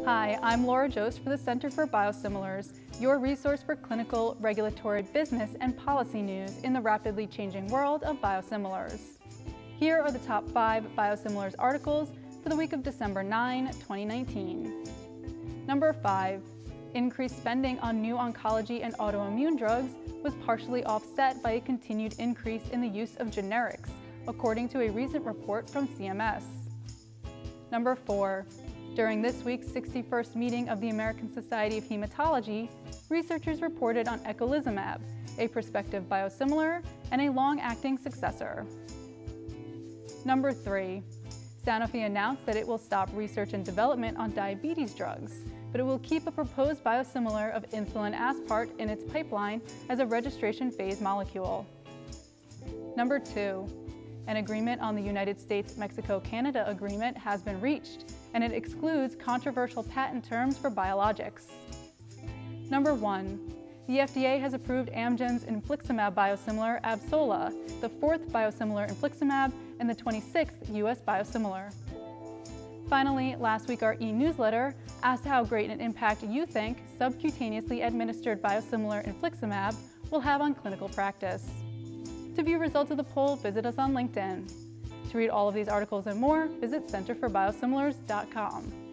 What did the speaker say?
Hi, I'm Laura Jost for the Center for Biosimilars, your resource for clinical, regulatory, business, and policy news in the rapidly changing world of biosimilars. Here are the top 5 biosimilars articles for the week of December 9, 2019. Number 5. Increased spending on new oncology and autoimmune drugs was partially offset by a continued increase in the use of generics, according to a recent report from CMS. Number 4. During this week's 61st meeting of the American Society of Hematology, researchers reported on eculizumab, a prospective biosimilar and a long-acting successor. Number 3. Sanofi announced that it will stop research and development on diabetes drugs, but it will keep a proposed biosimilar of insulin aspart in its pipeline as a registration phase molecule. Number 2. An agreement on the United States-Mexico-Canada agreement has been reached, and it excludes controversial patent terms for biologics. Number 1. The FDA has approved Amgen's infliximab biosimilar Avsola, the 4th biosimilar infliximab and the 26th U.S. biosimilar. Finally, last week our e-newsletter asked how great an impact you think subcutaneously administered biosimilar infliximab will have on clinical practice. To view results of the poll, visit us on LinkedIn. To read all of these articles and more, visit centerforbiosimilars.com.